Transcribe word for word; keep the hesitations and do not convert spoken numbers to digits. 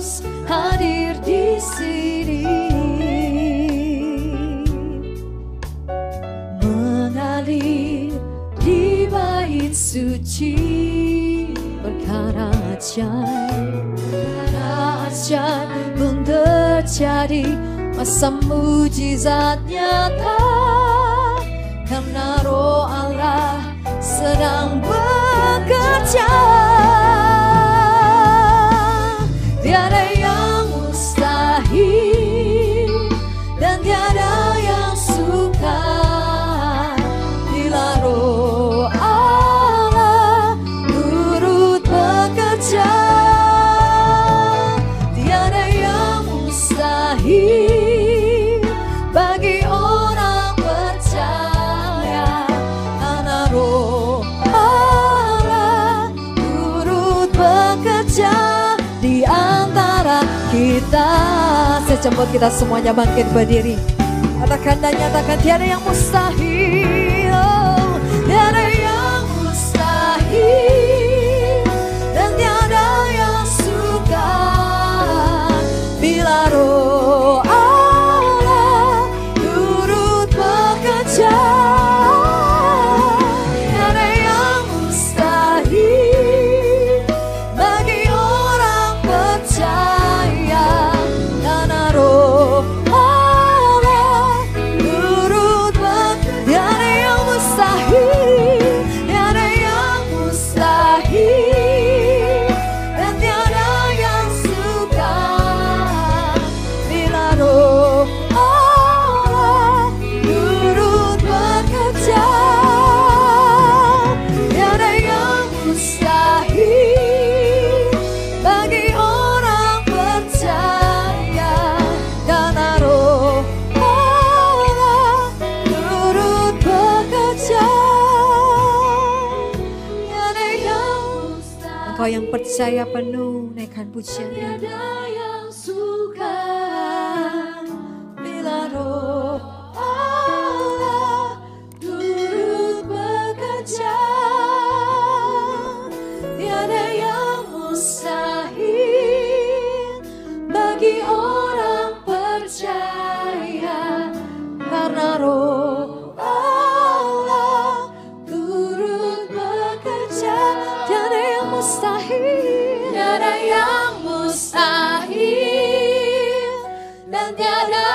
Yesus hadir di sini, mengalir di bait suci, perkara ajaib, perkara ajaib pun terjadi, masa mujizat nyata, karena Roh Allah sedang bekerja. Tiada yang mustahil dan tiada yang sukar bila Roh Allah turut bekerja. Tiada yang mustahil bagi orang percaya, karena Roh Allah turut bekerja di antara kita. Secepat kita semuanya bangkit berdiri, katakan dan nyatakan tiada yang mustahil, oh, tiada yang mustahil dan tiada yang sukar bila Roh Allah turut bekerja. Tiada yang mustahil bagi orang percaya, karena Roh Allah turut bekerja. Tiada yang mustahil, tiada yang mustahil dan tiada yang sukar bila Roh Allah turut bekerja. Tiada yang mustahil bagi orang percaya, karena Roh Allah turut bekerja. Tiada yang mustahil. Engkau yang percaya penuh, naikkan pujiannya. Tiada yang sukar bila Roh Allah turut bekerja. Tiada yang mustahil bagi orang percaya, karena Roh Allah turut bekerja. Tiada yang mustahil, tiada yang mustahil dan tiada